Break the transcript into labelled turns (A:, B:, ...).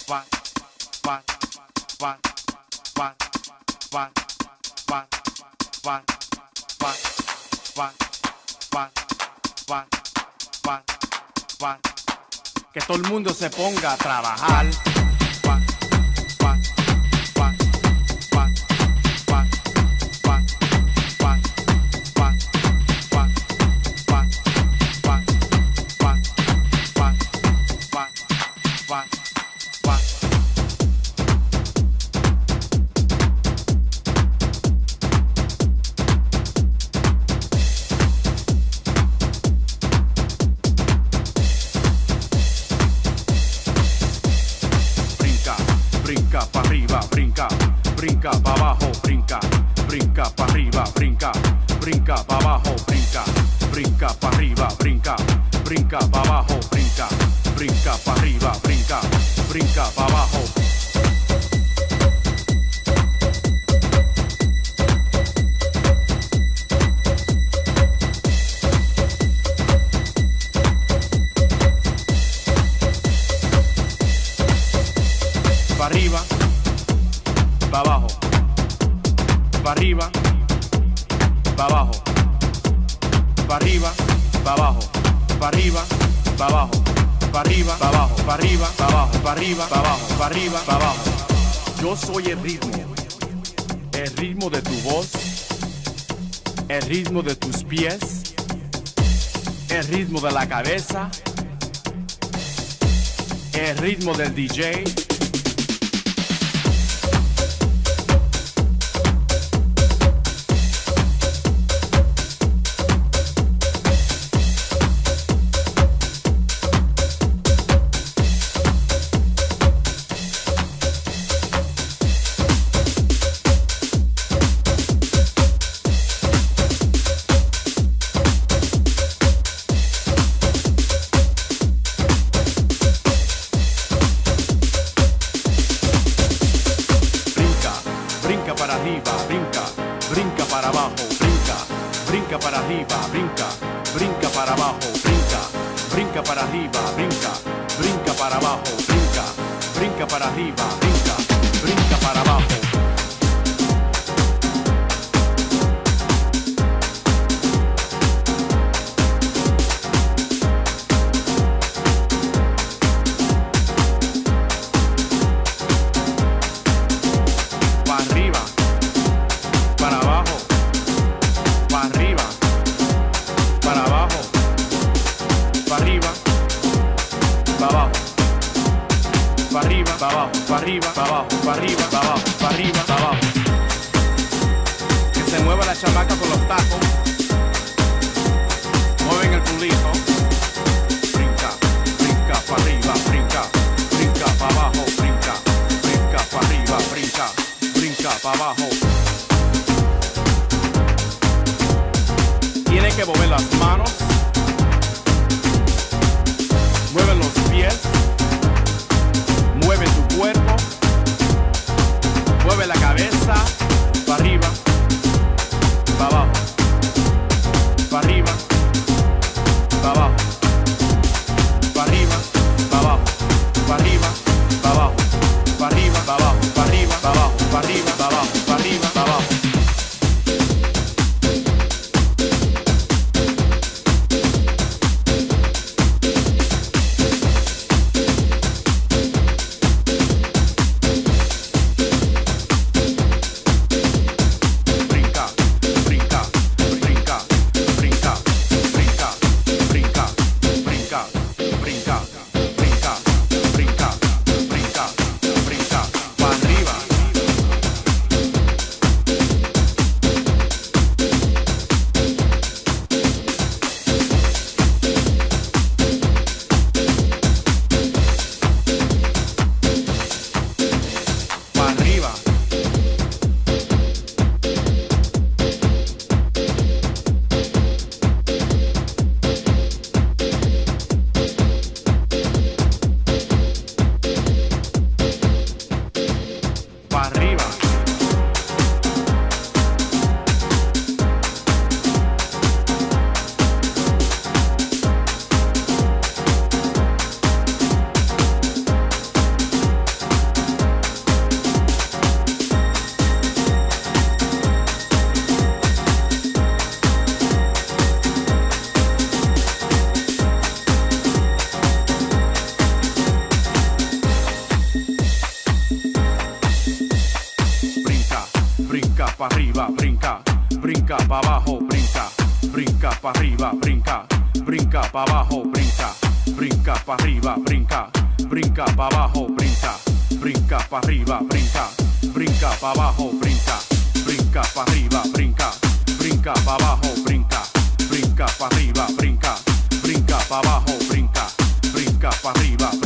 A: Que todo el mundo se ponga a trabajar. Brinca pa' arriba, brinca, brinca pa' abajo, brinca, brinca pa' arriba, brinca, brinca pa' abajo, brinca, brinca pa' arriba, brinca, brinca pa' abajo, brinca, brinca pa' arriba, brinca, brinca pa' abajo. Pa' arriba, pa' abajo, pa' arriba, pa' abajo, pa' arriba, pa' abajo, pa' arriba, pa' abajo, pa' arriba, pa' abajo, pa' arriba, pa' abajo, pa' arriba, pa' abajo, pa' arriba, pa' abajo. Yo soy el ritmo de tu voz, el ritmo de tus pies, el ritmo de la cabeza, el ritmo del DJ. Brinca para arriba, brinca, brinca para abajo, brinca, brinca para arriba, brinca, brinca para abajo, brinca, brinca para arriba, brinca, brinca para abajo, brinca, brinca para arriba, brinca, brinca para abajo. Pa' arriba, pa' abajo, pa' arriba, pa' abajo, pa' arriba, pa' abajo, pa' arriba, pa' abajo. Que se mueva la chamaca con los tacos. Mueven el culito. Brinca, brinca pa' arriba, brinca, brinca pa' abajo, brinca, brinca pa' arriba, brinca, brinca pa' abajo. Tiene que mover las manos. Mueve los pies. Mueve tu cuerpo, mueve la cabeza, para arriba, para abajo, para arriba, para abajo, para arriba, para abajo, para arriba, para abajo, para arriba, para abajo, para arriba, para abajo, para arriba, para abajo, para arriba, para abajo. para arriba, brinca, brinca para abajo, brinca, brinca para arriba, brinca, brinca para abajo, brinca, brinca para arriba, brinca, brinca para abajo, brinca, brinca para arriba, brinca, brinca para abajo, brinca, brinca para arriba, brinca, brinca para abajo, brinca, brinca para arriba, brinca, brinca para abajo, brinca, brinca para arriba.